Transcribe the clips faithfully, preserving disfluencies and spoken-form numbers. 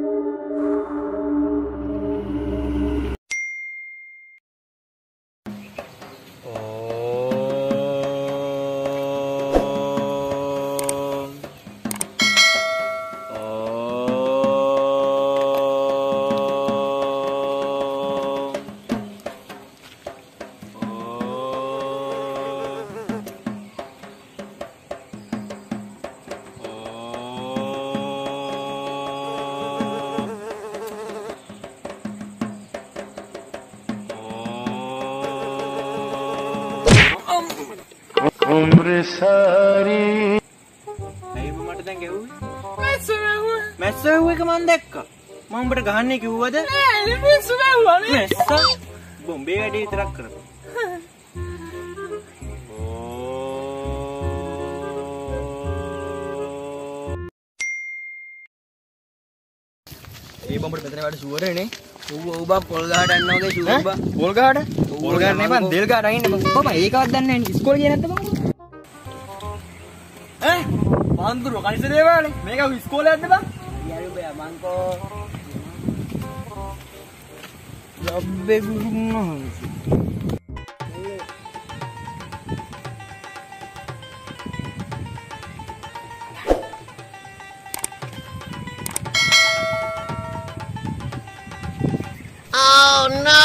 उम्र सारी අයි මට දැන් ගැව්වේ මැස්ස වැව්වා මැස්ස වැව්ව එක මම දැක්කා මම උඹට ගහන්නේ කිව්වද නෑ මැස්ස වැව්වා නේ මැස්ස බොම්බේ වැඩේ විතරක් කරපන් ඒ බම්බට මෙතන වැඩ ෂුවර් නේ ඌ ඌ බා පොල් ගහට යනවා වගේ ෂුවර් බා පොල් ගහට පොල් ගහට නේ බං දෙල් ගහට අයින්නේ බං බබා ඒකවත් දන්නේ නැහැ නේ ඉස්කෝලේ ගියේ නැද්ද බං ඈ මන්දුර කනිස දේවානේ මේක ඉස්කෝලේ යද්ද බං යාරු බෑ මංකෝ ලබ්බේ ගුරුම්මා Oh no!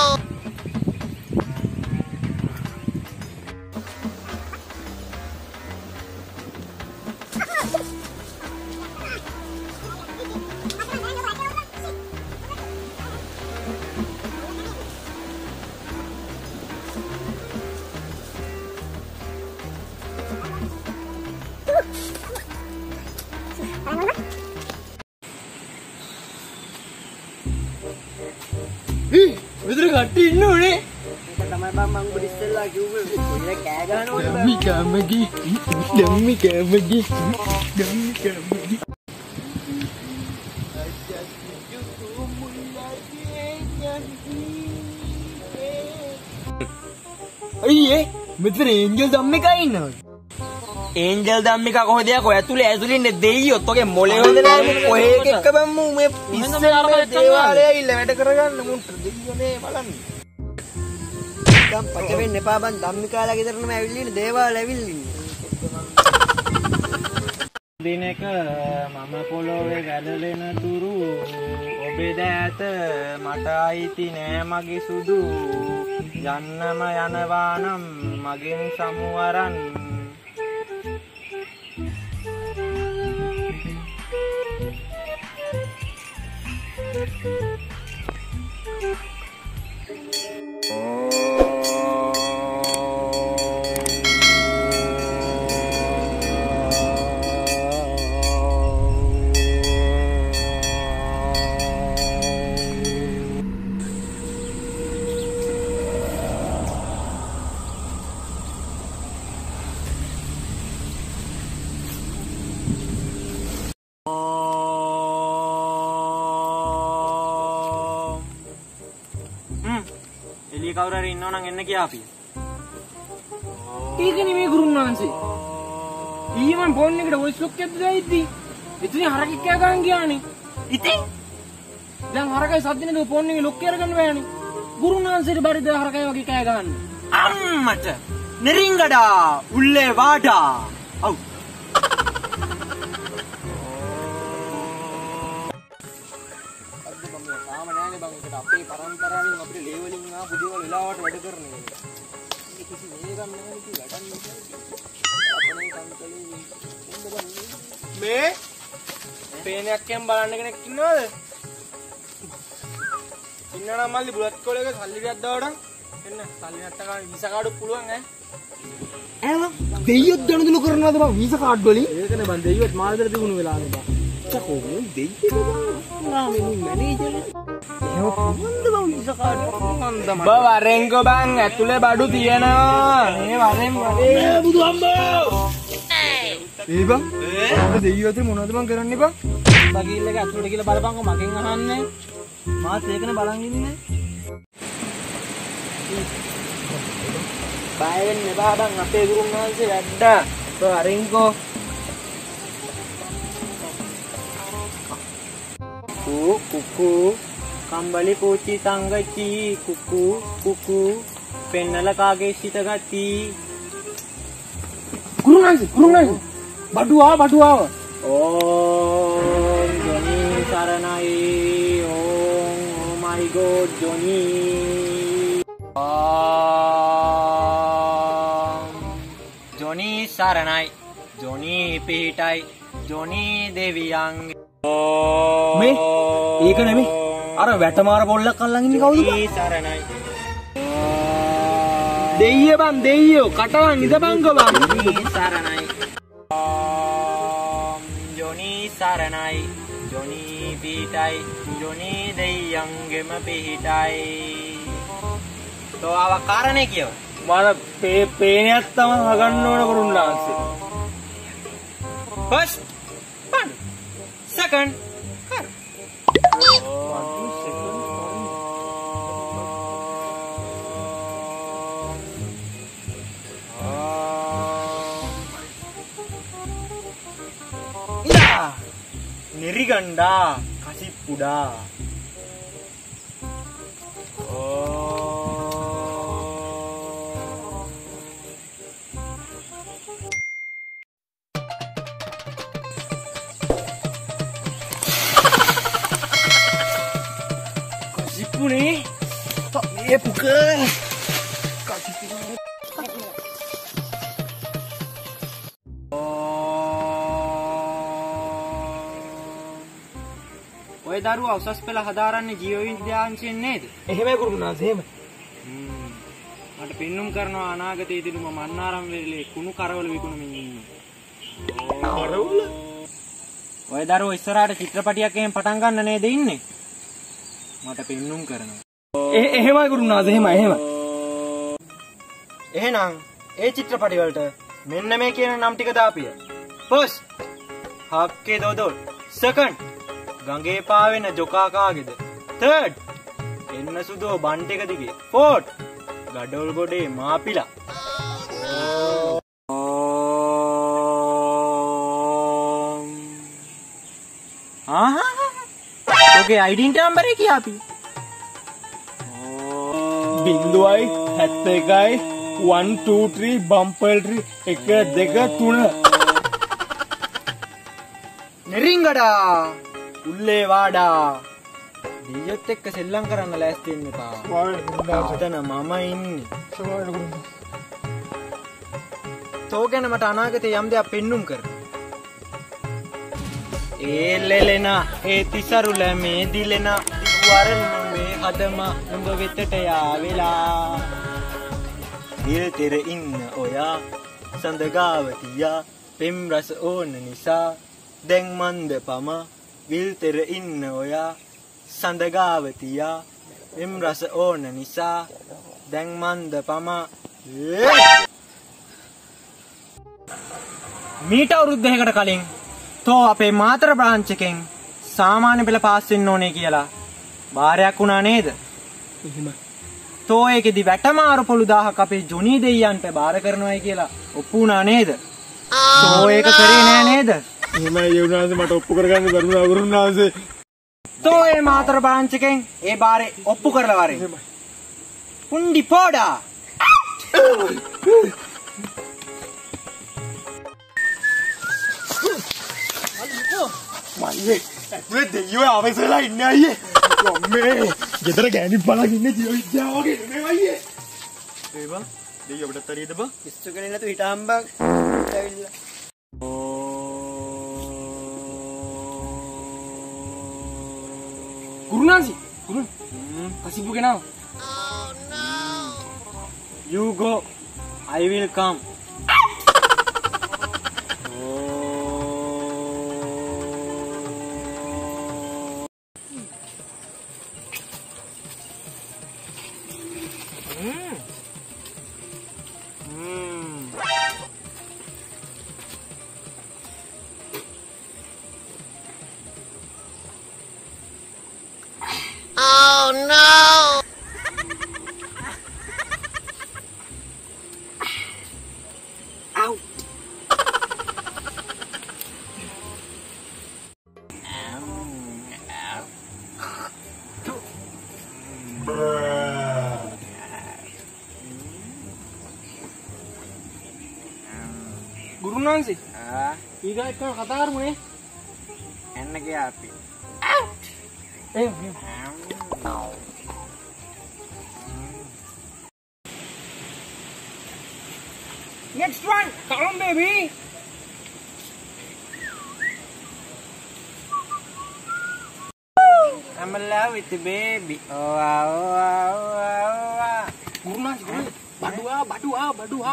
විතර කට්ටි ඉන්නෝනේ ඒක තමයි බං මං ඔබ ඉස්සෙල්ලා කිව්වේ ඔය කෑ ගහනවනේ ධම්මි කැමගි ධම්මි කැමගි ධම්මි කැමගි අයියේ මෙතන ඒන්ජල් ධම්මිකා ඉන්නවද ඒන්ජල් ධම්මිකා කොහෙද යකෝ ඇතුලේ ඇතුලේ ඉන්නේ දෙයියොත් ඔගේ මොලේ හොඳ නැහැ මේ ඔය එක එක බම් මු මේ ඉස්සෙල්ලා දේවාලය ඇවිල්ලා වැඩ කරගන්න මුන්ට දෙයියෝනේ බලන්න දැන් පච වෙන්න එපා බං ධම්මිකාලා ගෙදරටම ඇවිල්ලා ඉන්නේ දේවාලය ඇවිල්ලා ඉන්නේ දිනක මම පොළොවේ වැළලෙන තුරු ඔබේ දෑත මට අයිති නෑ මගේ සුදු යන්නම යනවා නම් මගෙන් සමුවරන් එළිය කවුරු හරි ඉන්නව නම් එන්න කියාපිය. ඒක නෙමෙයි ගුරුනාන්සේ. ඊයේ මම ෆෝන් එකට වොයිස් ලොක් එකක් දායිද්දි ඉතින් හරකෙක් කෑ ගහන් ගියානේ. ඉතින් දැන් හරකයි සද්ද නේද ෆෝන් එකේ ලොක් කරගන්න බෑනේ. ගුරුනාන්සේට බැරිද හරකයි වගේ කෑ ගහන්න? අම්මට නෙරින්ගඩා උල්ලේ වාඩා. ඔව්. තාම නෑනේ බං ඒකට අපේ පරම්පරාවෙන් අපිට ලේවලින් ආපු දේවල් වෙලාවට වැඩ කරන එක. කිසි මේකක් නැහැ කි වැඩන්නේ. අපේ කන්තලේ මේ පේනයක් කියන් බලන්න කෙනෙක් ඉන්නවද? ඉන්නනම් මල්ලි බුලත් කොලේක සල්ලි ටිකක් දාවඩන්. එන්න සල්ලි නැත්නම් ගන්න වීසා කාඩු පුළුවන් ඈ. ඈ දෙයියොත් දනුදුලු කරනවද බං වීසා කාඩ් වලින්? ඒකනේ බං දෙයියොත් මාල්දර තිබුණු වෙලාවනේ බං. චකෝ දෙයියෝ නාමේ මැනේජර් එහෙම කොහොමද බං වීසා කාඩ් මන්ද මම බා වරෙන්කෝ බං ඇතුලේ බඩු තියනවා මේ වරෙන් වරේ බුදුහම්බෝ ඒ බං ඒ දෙයියෝ අතර මොනවද බං කරන්නේ බං බගීල් එක ඇතුලට කියලා බලපන්කෝ මගෙන් අහන්නේ මාත් ඒකනේ බලන් ඉන්නේ බය වෙන්න එපා බං අපේ ගුරුන් වහන්සේ වැඩ්ඩා බා වරෙන්කෝ kuku kuku kambali puci tanggaci kuku kuku pennala kage sita gati. Guru Nansi, Guru Nansi. Badu awa, badu awa. Om Joni Saranai. Om Oh my God Joni. Om Joni Saranai. Joni Pihitai. Joni Deviyang. මේ ඒක නෙමෙයි. අර වැටමාර පොල්ලක් අල්ලන් ඉන්නේ කවුද? Joni Saranai. දෙයිය බං දෙයියෝ කටවන් ඉදපන්කෝ බං. Joni Saranai. Om Joni Saranai. Joni Pihitai. Joni Deviyangema Pihitai. तो आवा कारण है क्यों? මම පේ පේනයක් තම හගන්න ඕන Guru Nansi. First, one. Second, her. Ida, niriganda, kasih puda. නේ මේ පුකල් ඔය දරුවා උසස් පෙළ හදාරන්නේ ජීව විද්‍යාංශයෙන් නේද? එහෙමයි Guru Nansi එහෙම. හ්ම්. මට පෙන්눔 කරනවා අනාගතයේදී මම මන්නාරම් වෙලේ කුණු කරවල විකුණමින් ඉන්නවා. කරවල? ඔය දරුවෝ ඉස්සරහට චිත්‍රපටියක් එහෙම පටන් ගන්න නේද ඉන්නේ? මට පෙන්눔 කරනවා. එහෙමයි Guru Nansi එහෙමයි එහෙමයි. එහෙනම් ඒ චිත්‍රපටි වලට මෙන්න මේ කියන නම් ටික දාපිය. First, හක්කේ දොදොල්. Second, ගඟේ පාවෙන ජොකා කාගේද? Third, එන්න සුදෝ බන්ට් එක දිගේ. Fourth, ගඩොල් ගොඩේ මාපිලා. ආහා. ඔගේ අයිඩෙන්ටි නම්බර් එක කියාපි. බිංදුවයි හැත්තෑ එකයි one two three බම්පල්ට්‍රි එක දෙක තුන. නෙරින්ගඩා උල්ලේ වාඩා දෙයියොත් එක්ක සෙල්ලම් කරන්න ලෑස්ති වෙන්න එපා. අතන මම ඉන්නේ. තෝ ගැන මට අනාගතේ යම් දෙයක් පෙන්눔 කර. ඒ ලෙලෙන ඒ තිසරු ලැමේ දිලෙන දිවරන් මේ හදම නුඹ වෙතට යාවෙලා. විල් තෙර ඉන්න ඔයා සඳගාවතියා පෙම් රස ඕන නිසා දැන් මන්ද පම විල් තෙර ඉන්න ඔයා සඳගාවතියා පෙම් රස ඕන නිසා දැන් මන්ද පම. මීට අවුරුද්දකට කලින් තෝ අපේ මාතර බ්‍රාන්ච් එකෙන් සාමාන්‍ය පෙළ පාස් වෙන්න ඕනේ කියලා බාරයක් වුණා නේද? එහෙම. තෝ ඒකෙදි වැටමාරු පොළු දහයක් අපේ ජොනි දෙයියන්ට බාර කරනවායි කියලා ඔප්පු වුණා නේද? තෝ ඒක කරේ නෑ නේද? එහෙමයි Guru Nansi මට ඔප්පු කරගන්න බැරුණා Guru Nansi. තෝ ඒ මාතර බ්‍රාන්ච් එකෙන් ඒ බාරේ ඔප්පු කරලා වරේ. පුණ්ඩි පොඩා. මල්ලේ ඇතුලේ දෙයියෝ ආවෙසලා ඉන්නේ අයියේ. අම්මේ ගෙදර ගෑණි බලන් ඉන්නේ ජීව විද්‍යාව වගේ නෙමෙයි අයියේ. ඒ බං දෙයියෝ අපිටත් හරියද බං? ඉස්සු කෙනෙක් නැතු හිටාම් බං. ඇවිල්ලා. Guru Nansi, Guru. Kasibu kenapa? You go, I will come. Oh no! Ow! වහන්සේ. ආ ඊගා එක්කම කතා කරමුනේ. එන්න ගියා අපි. ඒ Next one, come on, baby. I'm in love with the baby. Oh, ah, oh, ah, oh, ah, oh, ah. Guruna, guruna. Badua, badua, badua.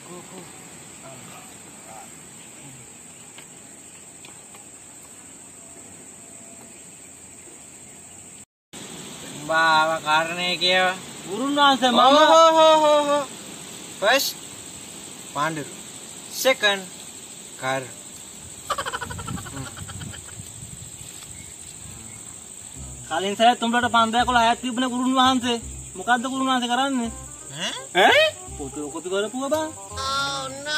Bawa karne kiya. Gurun වහන්සේ Oh, මම ho, ho, ho, ho. First, Pandu. Second, Kar. කලින් සැරේ තුඹලට පන්දයක් වල ආයත් තිබුණේ ගුරුන් වහන්සේ. මොකද්ද ගුරුන් වහන්සේ කරන්නේ? ඈ? පොතේ කොටු කරපුවා බං. Oh no!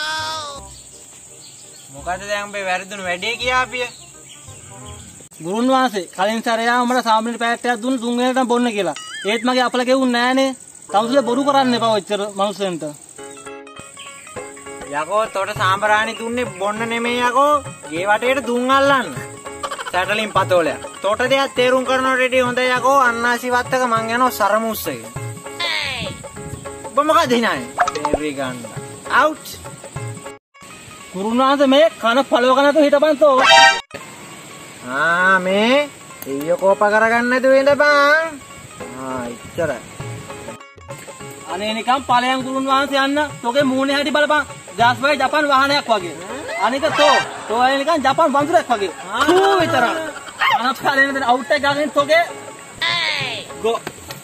මොකද දැන් උඹේ වැරදුණු වැඩේ කියාපිය? ගුරුන් වහන්සේ කලින් සැරේ ආ උඹට සාමාන්‍ය පැත්තක් දුන්න තුන් වෙනටම බොන්න කියලා. ඒත් මගේ අපල ගෙවුන්නේ නෑනේ. තවුසල බොරු කරන්න එපා ඔච්චර මනුස්සෙන්ට. යකෝ තොට සාම්බරාණි දුන්නේ බොන්න නෙමෙයි යකෝ. ගේ වටේට දුම් අල්ලන්න. සැටලින් පතෝලයක්. තොට දෙයක් තේරුම් කරනවට රෙඩි හොඳයි යකෝ. අන්නාසි වත්තක මං යනවා සරමුස්සක. ඔබ මොකද හිනානේ? බේබි ගන්න. අවුට්. ගුරුන් වහන්සේ මේ කන පළව කනට හිටපන් තෝ. ආ මේ ඊය කෝප කරගන්න නැතුව ඉඳපන්. ආ ඉච්චරයි. අනේ නිකන් ඵලයන් ගුරුන් වහන්සේ යන්න. තෝගේ මූණේ හැටි බලපන්. ජාස්වයි ජපාන් වාහනයක් වගේ. අනික තෝ තෝ අය නිකන් ජපාන් වඳුරෙක් වගේ. ඌ විතරක්. අනත් කාලේ නේද අවුට් එක ගන්න තෝගේ. ගෝ.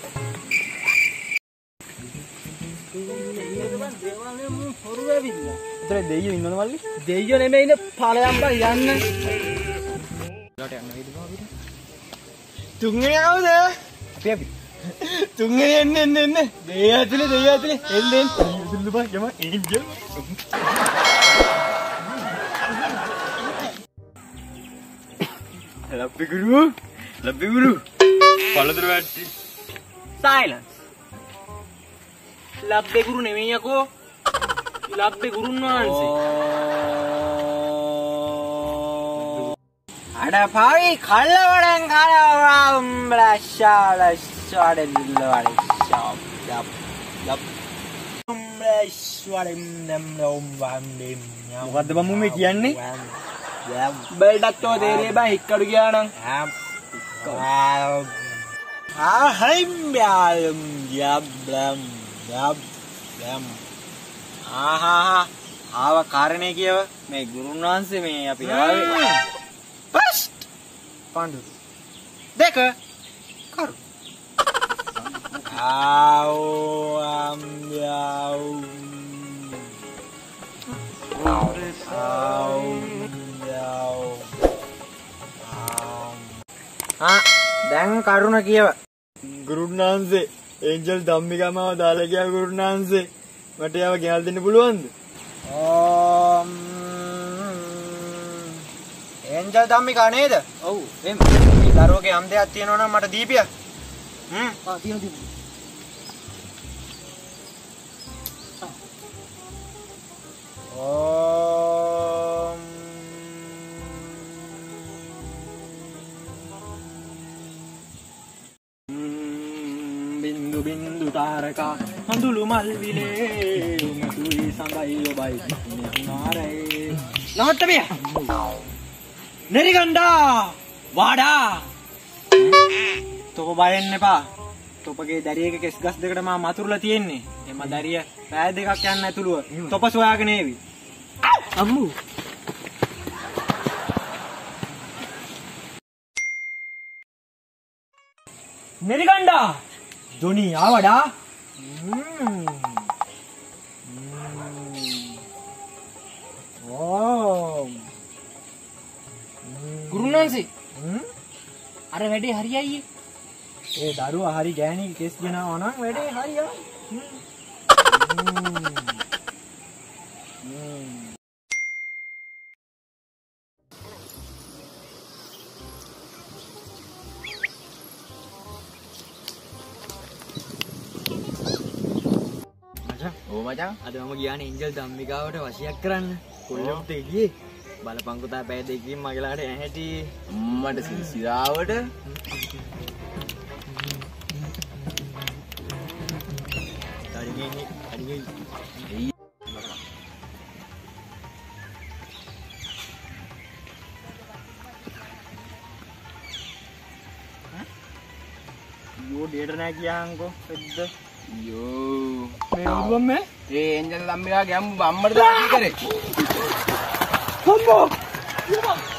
උතර දෙයියෝ ඉන්නවද මල්ලි? දෙයියෝ නෙමෙයි ඉන්නේ ඵලයන් බා යන්න. ලොට යන්න වේද බා අපිට? තුන්වෙනි ආවද? අපි අපි. තුන්වෙනි එන්න එන්න එන්න. දෙය ඇතුලේ දෙය ඇතුලේ එන්න එන්න. ඉතින් බා යම ඒන්ජල්. ලබ්බි ගුරු ලබ්බි ගුරු පළතුරු වැට්ටි. සයිලන්ස්. ලබ්බේ ගුරු නෙමෙයි යකෝ. ලබ්බේ ගුරුන් වහන්සේ. අඩ පාවි කල්ලවඩන් කලවරම් බ්ලෂාල ෂඩෙන් දිල්ලවඩ ෂොප් ඩප් ඩප් බ්ලෂාලෙන් නම් ලොම් වම් දෙම් මොකද්ද බම්මු මේ කියන්නේ? යම් බෙල්ඩක්ටෝ තේරේ බා හික්කඩු ගියා නම්. ආ හයිම් යාම් යම් බ්ලම් යම් යම් ආහා ආව කාරණේ කියව මේ ගුරුන් වහන්සේ මේ අපි ආවේ First, Pandu. දෙක කරු. ආව් අම් යව්. ආව් යව්. ආ දැන් කරුණ කියව. ගුරුන් වහන්සේ ඒන්ජල් ධම්මිකමව දාලා ගියා ගුරුන් වහන්සේ. මට යාව ගෙනල් දෙන්න පුළුවන්ද? ඕම් එන්ජල් ධම්මිකා නේද? ඔව් එම්. මේ දරුවගේ යම් දෙයක් තියෙනවා නම් මට දීපිය. හ්ම්. ආ තියෙනවා තියෙනවා. ඕම් බින්දු බින්දු තාරකා හඳුළු මල් විලේ උමතුයි සඳයි ඔබයි නාරේ නවත්ත බිය. නෙරිගණ්ඩා වාඩා. තොප බයෙන්න එපා. තොපගේ දරියක කෙස් ගස් දෙකට මා මතුරුලා තියෙන්නේ. එම දරිය පෑ දෙකක් යන්න ඇතුළුව තොප සොයාගෙන ඒවි. අම්මු නෙරිගණ්ඩා ජොනි ආවඩා. ඕ ගුරුන් වහන්සේ අර වැඩේ හරියයි. ඒ දරුවා හරි ගෑණි කෙස් ගෙනාවා නම් වැඩේ හරියයි. මචං ඕ මචං අද මම ගියානේ ඒන්ජල් ධම්මිකාවට වශයක් කරන්න. කොල්ලෙකුට ගියේ. බලපං පුතා පැය දෙකකින් මගේ ළඟට එන හැටි. අම්මට සිසිරාවට අඩිගෙන්නේ අඩිගෙන්නේ. යෝ ඩේට නෑ කියහන්කෝ පෙද්ද. යෝ මේ උරුම මේ ඒ එන්ජල් අම්මිලා ගැම් අම්මට දාලා කරේ. හම්බෝ